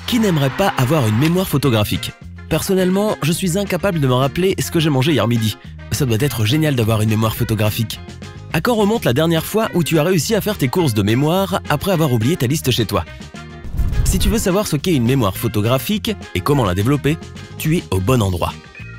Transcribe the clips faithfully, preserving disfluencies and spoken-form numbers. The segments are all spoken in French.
Qui n'aimerait pas avoir une mémoire photographique? Personnellement, je suis incapable de me rappeler ce que j'ai mangé hier midi. Ça doit être génial d'avoir une mémoire photographique. À quand remonte la dernière fois où tu as réussi à faire tes courses de mémoire après avoir oublié ta liste chez toi? Si tu veux savoir ce qu'est une mémoire photographique et comment la développer, tu es au bon endroit.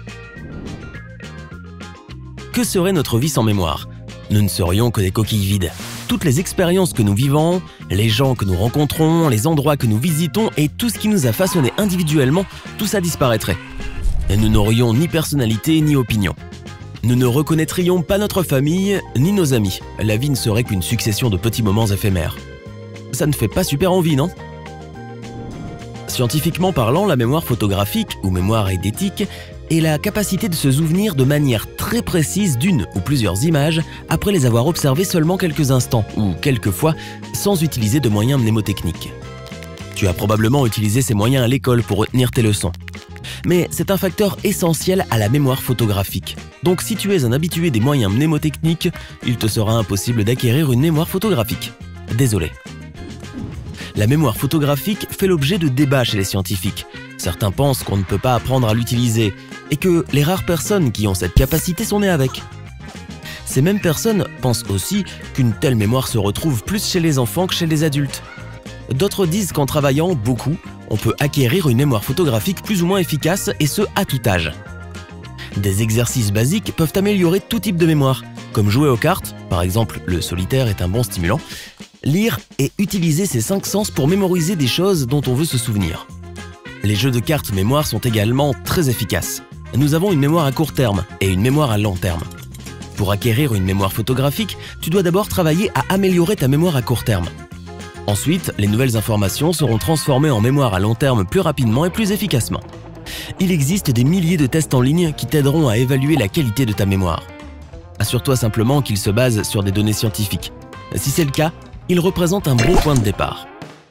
Que serait notre vie sans mémoire? Nous ne serions que des coquilles vides. Toutes les expériences que nous vivons, les gens que nous rencontrons, les endroits que nous visitons et tout ce qui nous a façonnés individuellement, tout ça disparaîtrait. Et nous n'aurions ni personnalité ni opinion. Nous ne reconnaîtrions pas notre famille ni nos amis. La vie ne serait qu'une succession de petits moments éphémères. Ça ne fait pas super envie, non? Scientifiquement parlant, la mémoire photographique, ou mémoire eidétique, est la capacité de se souvenir de manière très précise d'une ou plusieurs images après les avoir observées seulement quelques instants, ou quelquefois sans utiliser de moyens mnémotechniques. Tu as probablement utilisé ces moyens à l'école pour retenir tes leçons. Mais c'est un facteur essentiel à la mémoire photographique. Donc si tu es un habitué des moyens mnémotechniques, il te sera impossible d'acquérir une mémoire photographique. Désolé. La mémoire photographique fait l'objet de débats chez les scientifiques. Certains pensent qu'on ne peut pas apprendre à l'utiliser et que les rares personnes qui ont cette capacité sont nées avec. Ces mêmes personnes pensent aussi qu'une telle mémoire se retrouve plus chez les enfants que chez les adultes. D'autres disent qu'en travaillant beaucoup, on peut acquérir une mémoire photographique plus ou moins efficace et ce à tout âge. Des exercices basiques peuvent améliorer tout type de mémoire, comme jouer aux cartes, par exemple le solitaire est un bon stimulant, lire et utiliser ses cinq sens pour mémoriser des choses dont on veut se souvenir. Les jeux de cartes mémoire sont également très efficaces. Nous avons une mémoire à court terme et une mémoire à long terme. Pour acquérir une mémoire photographique, tu dois d'abord travailler à améliorer ta mémoire à court terme. Ensuite, les nouvelles informations seront transformées en mémoire à long terme plus rapidement et plus efficacement. Il existe des milliers de tests en ligne qui t'aideront à évaluer la qualité de ta mémoire. Assure-toi simplement qu'ils se basent sur des données scientifiques. Si c'est le cas, ils représentent un bon point de départ.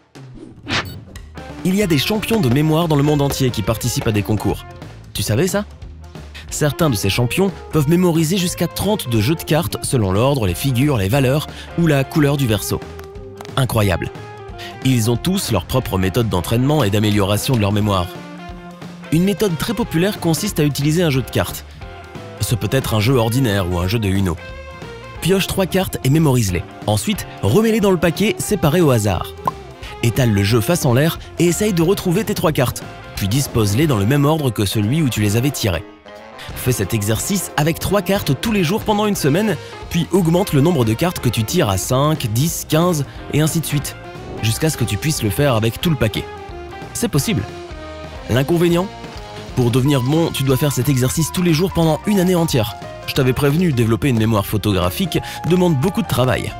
Il y a des champions de mémoire dans le monde entier qui participent à des concours. Tu savais ça? Certains de ces champions peuvent mémoriser jusqu'à trente-deux jeux de cartes selon l'ordre, les figures, les valeurs ou la couleur du verso. Incroyable. Ils ont tous leur propre méthode d'entraînement et d'amélioration de leur mémoire. Une méthode très populaire consiste à utiliser un jeu de cartes. Ce peut être un jeu ordinaire ou un jeu de Uno. Pioche trois cartes et mémorise-les. Ensuite, remets-les dans le paquet séparé au hasard. Étale le jeu face en l'air et essaye de retrouver tes trois cartes. Puis dispose-les dans le même ordre que celui où tu les avais tirées. Fais cet exercice avec trois cartes tous les jours pendant une semaine, puis augmente le nombre de cartes que tu tires à cinq, dix, quinze et ainsi de suite, jusqu'à ce que tu puisses le faire avec tout le paquet. C'est possible. L'inconvénient? Pour devenir bon, tu dois faire cet exercice tous les jours pendant une année entière. Je t'avais prévenu, développer une mémoire photographique demande beaucoup de travail.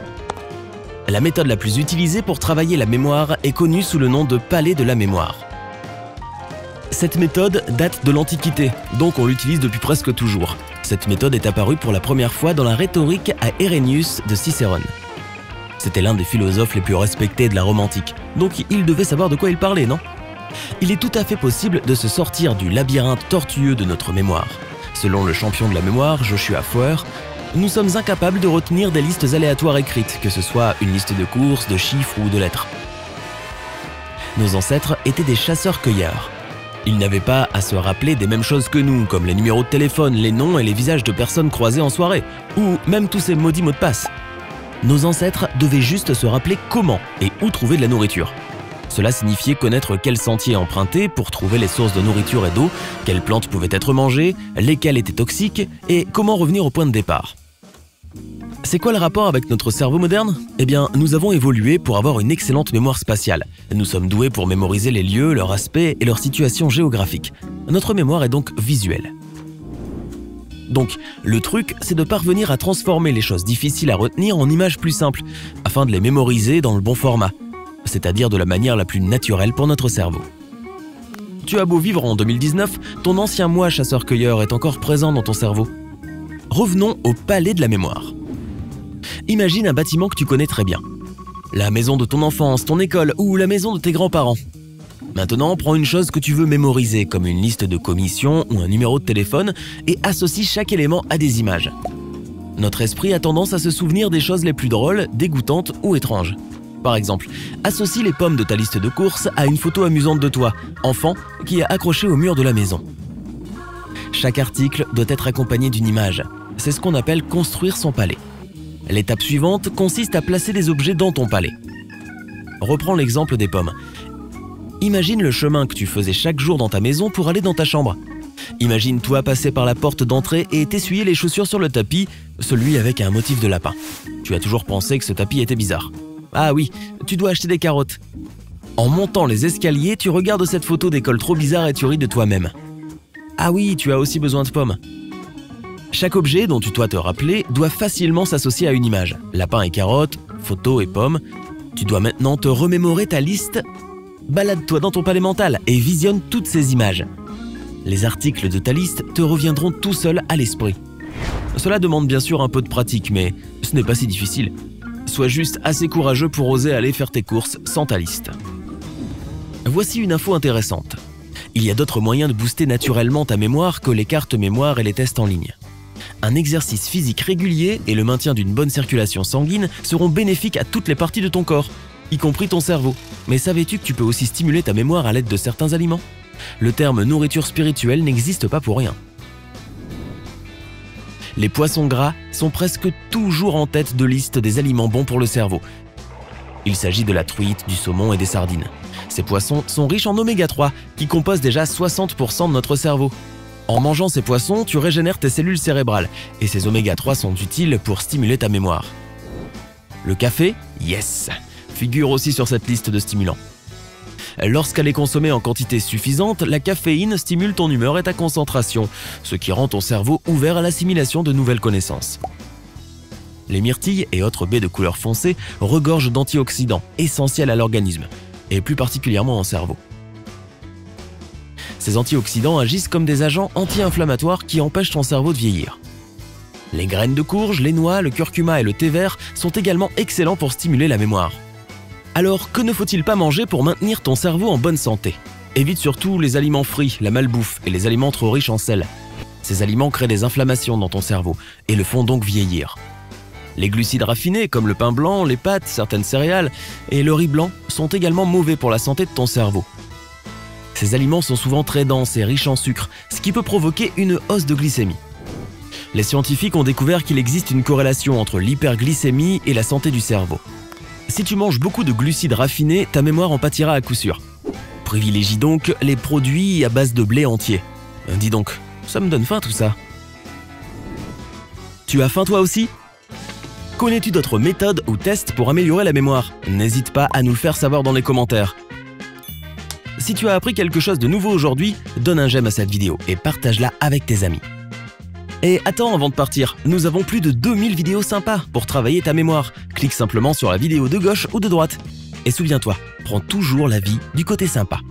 La méthode la plus utilisée pour travailler la mémoire est connue sous le nom de palais de la mémoire. Cette méthode date de l'Antiquité, donc on l'utilise depuis presque toujours. Cette méthode est apparue pour la première fois dans la rhétorique à Hérénius de Cicérone. C'était l'un des philosophes les plus respectés de la Rome antique, donc il devait savoir de quoi il parlait, non? Il est tout à fait possible de se sortir du labyrinthe tortueux de notre mémoire. Selon le champion de la mémoire, Joshua Foer, nous sommes incapables de retenir des listes aléatoires écrites, que ce soit une liste de courses, de chiffres ou de lettres. Nos ancêtres étaient des chasseurs-cueilleurs. Ils n'avaient pas à se rappeler des mêmes choses que nous, comme les numéros de téléphone, les noms et les visages de personnes croisées en soirée, ou même tous ces maudits mots de passe. Nos ancêtres devaient juste se rappeler comment et où trouver de la nourriture. Cela signifiait connaître quel sentier emprunter pour trouver les sources de nourriture et d'eau, quelles plantes pouvaient être mangées, lesquelles étaient toxiques et comment revenir au point de départ. C'est quoi le rapport avec notre cerveau moderne? Eh bien, nous avons évolué pour avoir une excellente mémoire spatiale. Nous sommes doués pour mémoriser les lieux, leur aspect et leur situation géographique. Notre mémoire est donc visuelle. Donc, le truc, c'est de parvenir à transformer les choses difficiles à retenir en images plus simples, afin de les mémoriser dans le bon format, c'est-à-dire de la manière la plus naturelle pour notre cerveau. Tu as beau vivre en deux mille dix-neuf, ton ancien moi chasseur-cueilleur est encore présent dans ton cerveau. Revenons au palais de la mémoire. Imagine un bâtiment que tu connais très bien. La maison de ton enfance, ton école ou la maison de tes grands-parents. Maintenant, prends une chose que tu veux mémoriser, comme une liste de commissions ou un numéro de téléphone, et associe chaque élément à des images. Notre esprit a tendance à se souvenir des choses les plus drôles, dégoûtantes ou étranges. Par exemple, associe les pommes de ta liste de courses à une photo amusante de toi, enfant, qui est accrochée au mur de la maison. Chaque article doit être accompagné d'une image. C'est ce qu'on appelle construire son palais. L'étape suivante consiste à placer des objets dans ton palais. Reprends l'exemple des pommes. Imagine le chemin que tu faisais chaque jour dans ta maison pour aller dans ta chambre. Imagine-toi passer par la porte d'entrée et t'essuyer les chaussures sur le tapis, celui avec un motif de lapin. Tu as toujours pensé que ce tapis était bizarre. Ah oui, tu dois acheter des carottes. En montant les escaliers, tu regardes cette photo d'école trop bizarre et tu ris de toi-même. Ah oui, tu as aussi besoin de pommes. Chaque objet dont tu dois te rappeler doit facilement s'associer à une image. Lapin et carottes, photo et pommes. Tu dois maintenant te remémorer ta liste. Balade-toi dans ton palais mental et visionne toutes ces images. Les articles de ta liste te reviendront tout seuls à l'esprit. Cela demande bien sûr un peu de pratique, mais ce n'est pas si difficile. Sois juste assez courageux pour oser aller faire tes courses sans ta liste. Voici une info intéressante. Il y a d'autres moyens de booster naturellement ta mémoire que les cartes mémoire et les tests en ligne. Un exercice physique régulier et le maintien d'une bonne circulation sanguine seront bénéfiques à toutes les parties de ton corps, y compris ton cerveau. Mais savais-tu que tu peux aussi stimuler ta mémoire à l'aide de certains aliments ? Le terme nourriture spirituelle n'existe pas pour rien. Les poissons gras sont presque toujours en tête de liste des aliments bons pour le cerveau. Il s'agit de la truite, du saumon et des sardines. Ces poissons sont riches en oméga trois, qui composent déjà soixante pour cent de notre cerveau. En mangeant ces poissons, tu régénères tes cellules cérébrales, et ces oméga trois sont utiles pour stimuler ta mémoire. Le café, yes, figure aussi sur cette liste de stimulants. Lorsqu'elle est consommée en quantité suffisante, la caféine stimule ton humeur et ta concentration, ce qui rend ton cerveau ouvert à l'assimilation de nouvelles connaissances. Les myrtilles et autres baies de couleur foncée regorgent d'antioxydants, essentiels à l'organisme, et plus particulièrement au cerveau. Ces antioxydants agissent comme des agents anti-inflammatoires qui empêchent ton cerveau de vieillir. Les graines de courge, les noix, le curcuma et le thé vert sont également excellents pour stimuler la mémoire. Alors, que ne faut-il pas manger pour maintenir ton cerveau en bonne santé ? Évite surtout les aliments frits, la malbouffe et les aliments trop riches en sel. Ces aliments créent des inflammations dans ton cerveau et le font donc vieillir. Les glucides raffinés comme le pain blanc, les pâtes, certaines céréales et le riz blanc sont également mauvais pour la santé de ton cerveau. Ces aliments sont souvent très denses et riches en sucre, ce qui peut provoquer une hausse de glycémie. Les scientifiques ont découvert qu'il existe une corrélation entre l'hyperglycémie et la santé du cerveau. Si tu manges beaucoup de glucides raffinés, ta mémoire en pâtira à coup sûr. Privilégie donc les produits à base de blé entier. Dis donc, ça me donne faim tout ça. Tu as faim toi aussi ? Connais-tu d'autres méthodes ou tests pour améliorer la mémoire ? N'hésite pas à nous le faire savoir dans les commentaires. Si tu as appris quelque chose de nouveau aujourd'hui, donne un j'aime à cette vidéo et partage-la avec tes amis. Et attends, avant de partir, nous avons plus de deux mille vidéos sympas pour travailler ta mémoire. Clique simplement sur la vidéo de gauche ou de droite. Et souviens-toi, prends toujours la vie du côté sympa.